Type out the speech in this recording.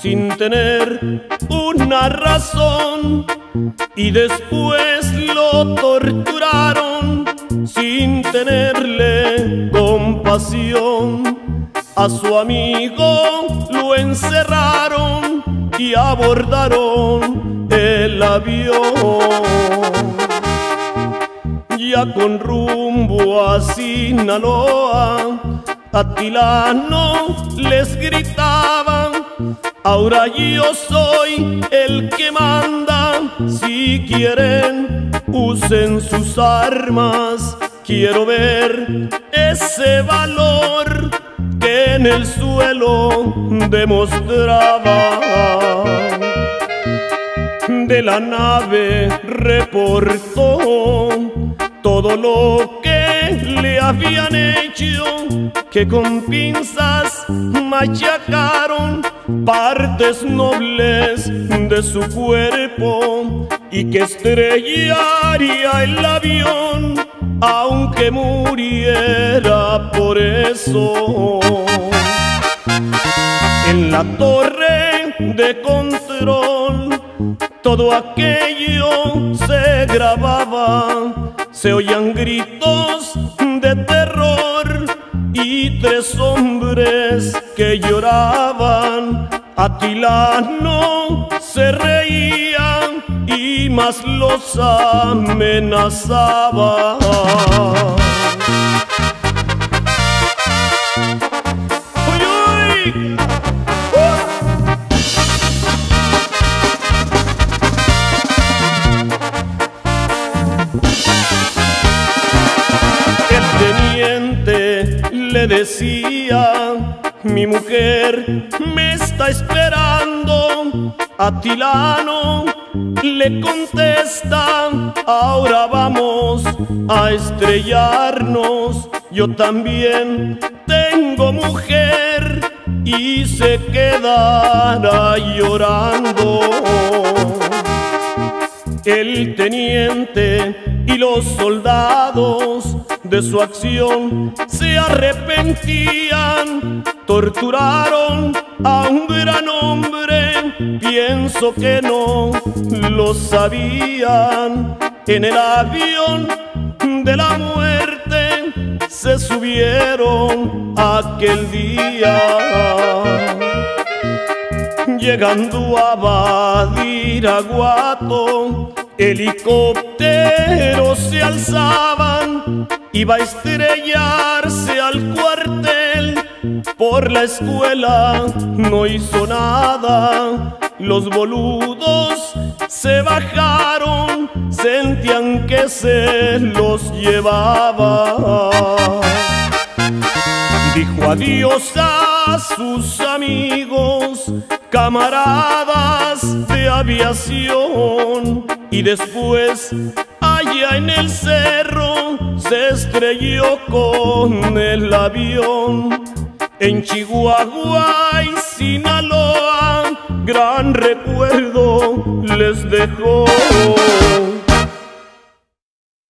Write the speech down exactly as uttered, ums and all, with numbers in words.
sin tener una razón, y después lo torturaron sin tenerle compasión. A su amigo lo encerraron y abordaron el avión. Ya con rumbo a Sinaloa, Atilano les gritaba: ahora yo soy el que manda, si quieren usen sus armas. Quiero ver ese valor que en el suelo demostraba. De la nave reportó todo lo que le habían hecho, que con pinzas machacaron partes nobles de su cuerpo, y que estrellaría el avión aunque muriera por eso. En la torre de control todo aquello se grababa, se oían gritos de terror y tres hombres que lloraban. Atilano se reía y más los amenazaba. ¡Uy, uy! Le decía: mi mujer me está esperando. Atilano le contesta: ahora vamos a estrellarnos. Yo también tengo mujer, y se quedará llorando. El teniente y los soldados de su acción se arrepentían, torturaron a un gran hombre, pienso que no lo sabían. En el avión de la muerte se subieron aquel día. Llegando a Badiraguato, helicópteros se alzaban, iba a estrellarse al cuartel. Por la escuela no hizo nada, los boludos se bajaron, sentían que se los llevaba. Dijo adiós a sus amigos, camaradas de aviación, y después allá en el cerro se estrelló con el avión. En Chihuahua y Sinaloa gran recuerdo les dejó.